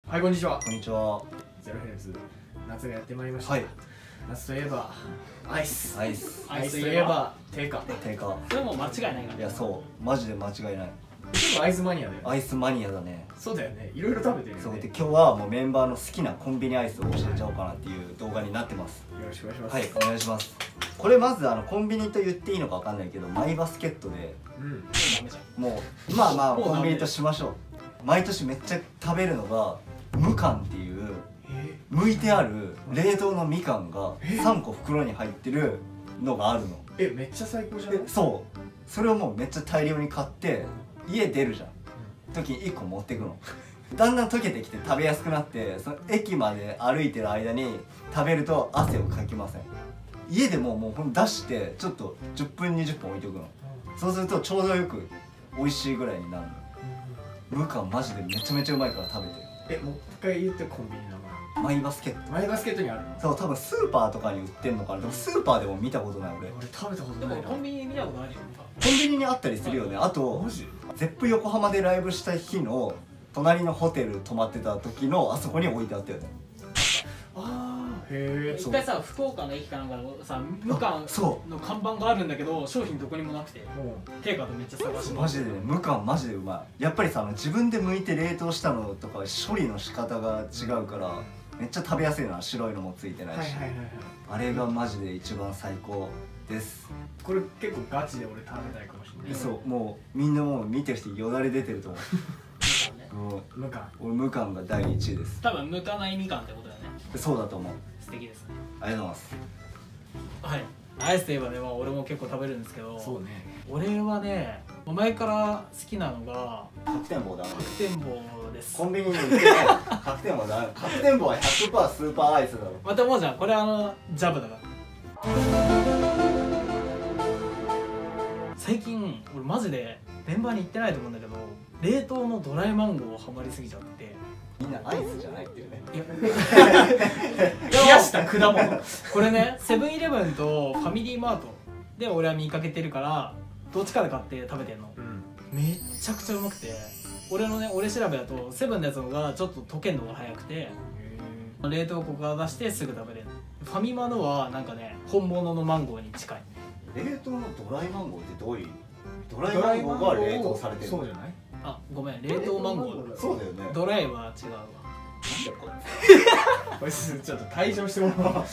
はい、こんにちは。 こんにちは。 ゼロヘルツ、夏がやってまいりました。 はい。 夏といえばアイス。 アイス。 アイスといえば定価。 定価。 それも間違いないから。 いや、そう、マジで間違いない。 結構アイスマニアだよね。 アイスマニアだね。 そうだよね。いろいろ食べてるよね。 そうで、今日はもうメンバーの好きなコンビニアイスを教えちゃおうかなっていう動画になってます。 よろしくお願いします。 はい、お願いします。これまずコンビニと言っていいのかわかんないけど、マイバスケットで、もうまあまあコンビニとしましょう。毎年めっちゃ食べるのが無かんっていう剥いてある冷凍のみかんが3個袋に入ってるのがあるの。 めっちゃ最高じゃない？ そう、それをもうめっちゃ大量に買って家出るじゃん、時に1個持ってくの。だんだん溶けてきて食べやすくなって、その駅まで歩いてる間に食べると汗をかきません。家でもうほんと出してちょっと10分20分置いておくの。そうするとちょうどよく美味しいぐらいになるの。無かんマジでめちゃめちゃうまいから食べて。 もう一回言って。コンビニの名前。 マイバスケット。 マイバスケットにあるの？ そう、多分スーパーとかに売ってんのかな。でもスーパーでも見たことない俺。 俺食べたことでないな。 もコンビニ見たことあるよ。 コンビニにあったりするよね。あとマジ？ ゼップ横浜でライブした日の隣のホテル泊まってた時のあそこに置いてあったよね。 へえ。 一回さ、福岡の駅かなんかのさ、無かんの看板があるんだけど商品どこにもなくて定価とめっちゃ探して。 マジでね、無かんマジでうまい。やっぱりさ、自分で剥いて冷凍したのとか処理の仕方が違うからめっちゃ食べやすいな。白いのもついてないし、あれがマジで一番最高です。 これ結構ガチで俺食べたいかもしれない。 そう、もうみんなもう見てる人よだれ出てると思う。 無かん。 俺無かんが第1位です。 多分剥かないみかんってことだよね。 そうだと思う。 素敵ですね。 ありがとうございます。 はい。アイスといえばね、俺も結構食べるんですけど、 そうね。 俺はね、前から好きなのが角天棒だな。 角天棒です。 コンビニに売ってない角天棒だ。角天棒は 100% スーパーアイスだろ。 また思うじゃん、これジャブだから。最近俺マジでメンバーに言ってないと思うんだけど、冷凍のドライマンゴーハマりすぎちゃって。 みんなアイスじゃないっていうね。 いや冷やした果物。これね、セブンイレブンとファミリーマートで俺は見かけてるから、どっちかで買って食べてんの。めっちゃくちゃうまくて、俺調べだとセブンのやつのがちょっと溶けんのが早くて、冷凍庫から出してすぐ食べれる。ファミマのはなんかね、本物のマンゴーに近い。 冷凍のドライマンゴーってどういう？ドライマンゴーが冷凍されてる。 そうじゃない？ あ、ごめん、冷凍マンゴー。 そうだよね。 ドライは違うわ。 これちょっと退場してもらおう。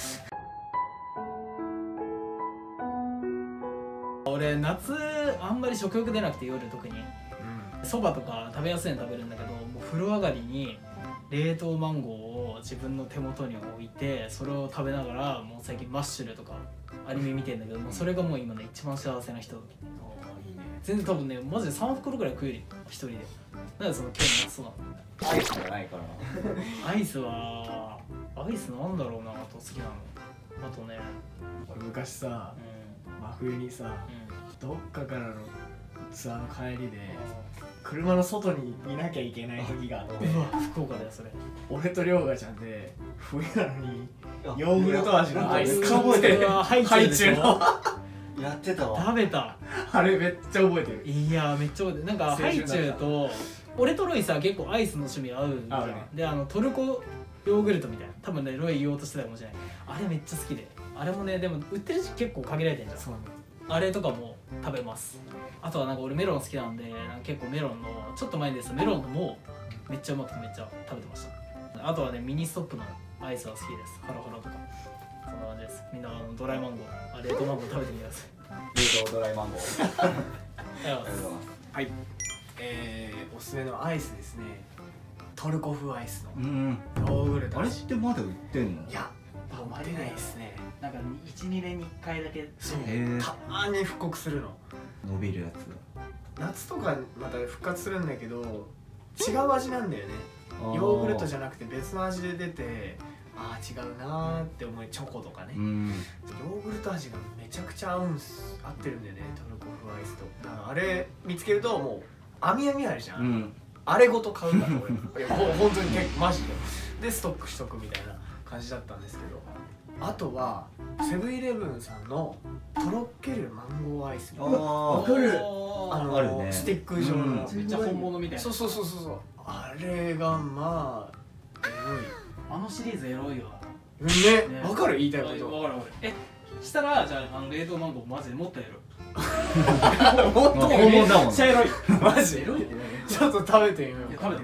俺夏あんまり食欲出なくて、夜特にそばとか食べやすいの食べるんだけど、もう風呂上がりに冷凍マンゴーを自分の手元に置いて、それを食べながら、もう最近マッシュルとかアニメ見てんだけど、もうそれがもう今ね一番幸せな人だ。全然多分ね、マジで3袋ぐらい食えるよ、一人で。なんでその今日のそうなの？ アイスじゃないからな。 アイスなんだろうな、あと好きなの。あとね、 俺昔さ、真冬にさ、どっかからのツアーの帰りで車の外にいなきゃいけない時があって、 うわ、福岡だよそれ。 俺と涼河ちゃんで冬なのにヨーグルト味のアイス買ってハイチュウのやってたわ。 食べた。 あれめっちゃ覚えてる。 いや、めっちゃ覚えてる。なんかハイチュウと俺とロイさ、結構アイスの趣味合うじゃん。で、トルコヨーグルトみたいな、多分ねロイ言おうとしてたかもしれない。あれめっちゃ好きで、あれもね、でも売ってる時期結構限られてんじゃん。 そう。 あれとかも食べます。あとはなんか俺メロン好きなんで、なんか結構メロンのちょっと前にですメロンのもめっちゃうまくてめっちゃ食べてました。あとはね、ミニストップのアイスは好きです。ハロハロとかそんな感じです。みんなドライマンゴー、冷凍マンゴー食べてみてください。 冷凍ドライマンゴー。ありがとうございます。 はい、おすすめのアイスですね。トルコ風アイスのヨーグルトあれっ味。 てまだ売ってんの？ いや、あんまりないですね。 なんか 1,2 年に1回だけ。 そう、たまに復刻するの。 伸びるやつ。 夏とかまた復活するんだけど違う味なんだよね。ヨーグルトじゃなくて別の味で出て、ああ違うなーって思い、チョコとかね。ヨーグルト味がめちゃくちゃ合ってるんだよね、トルコ風アイスと。だからあれ見つけるともう網あるじゃん、あれごと買うから俺。いや本当に結構マジでストックしとくみたいな感じだったんですけど、あとはセブンイレブンさんのとろけるマンゴーアイス。わかる？ あるね。 スティック状のめっちゃ本物みたいな。 そう。あれがまああのシリーズエロいわ。 ね、分かる言いたいこと。 分かる分かる。したらじゃあ冷凍マンゴーマジでもっとエロい。 本当にめっちゃエロい。 マジエロい。ちょっと食べてみよう。 食べて。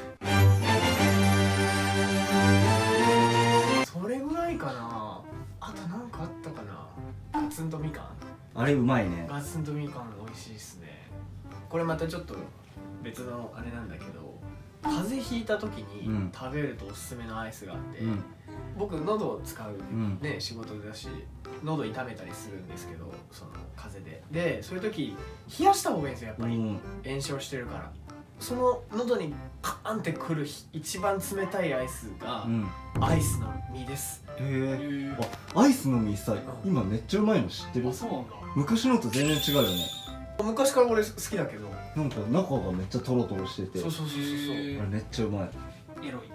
それぐらいかな。あとなんかあったかな。ガツンとみかん。 あれうまいね。 ガツンとみかん美味しいですね。これまたちょっと別のあれなんだけど、風邪ひいた時に食べるとおすすめのアイスがあって、僕喉を使うね、仕事だし喉痛めたりするんですけど、その風邪でそういう時冷やした方がいいんですよ、やっぱり炎症してるから。その喉にカーンってくる一番冷たいアイスがアイスの実です。 へえ。アイスの実さ、今めっちゃうまいの知ってる？ そうなんだ。 昔のと全然違うよね。 昔から俺好きだけど、 なんか中がめっちゃトロトロしてて、 そうそうそうそう、 あれめっちゃうまい。 エロい。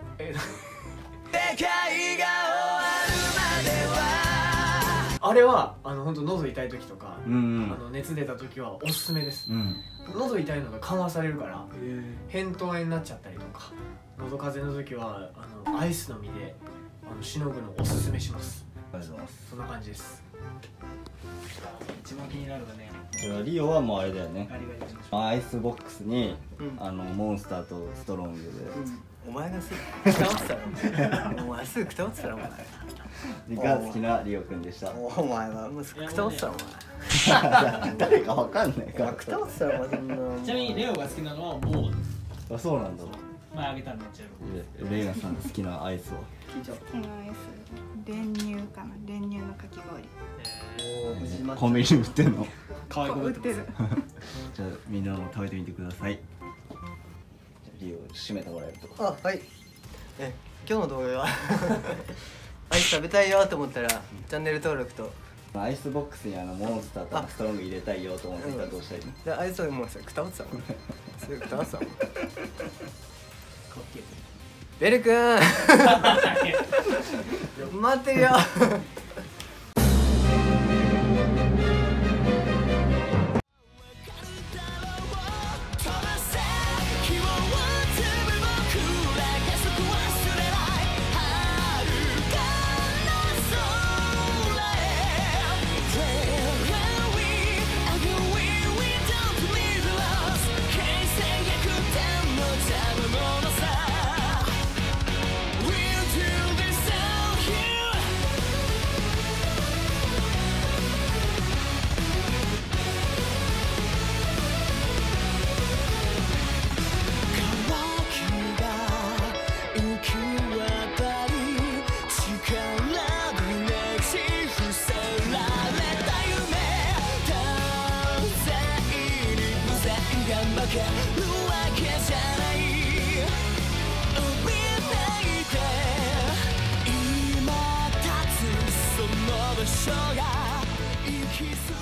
あれは本当喉痛い時とか、熱出た時はおすすめです。喉痛いのが緩和されるから扁桃炎になっちゃったりとか、喉風邪の時はアイスの実でしのぐのおすすめします。 ありがとうございます。 そんな感じです。 一番気になるのね。 リオはもうあれだよね。 ガリガリしましょう。 アイスボックスにモンスターとストロングで。 お前がすぐくたばってたろ。お前すぐくたばってたろお前。 が好きなリオくんでした。 お前はもうくたばってたろお前。 誰かわかんないから。 くたばってたろお前そんな。 ちなみにレオが好きなのはもう。 あ、そうなんだ。 前あげたらめっちゃエロい。 レイナさんの好きなアイスは。 好きなアイス、練乳かな。練乳のかき氷。 コンビニに売ってんの？ 可愛い子売ってる。 じゃあみんなも食べてみてください。リオ締めてもらえると。 あ、はい。今日の動画はアイス食べたいよと思ったらチャンネル登録と。 アイスボックスにモンスターとストロング入れたいよと思ってたらどうしたらいいの？ でアイスはもうさくたばってたもん。すぐくたばってたもん。ベルくん待ってるよ。今立つその場所が行き過ぎ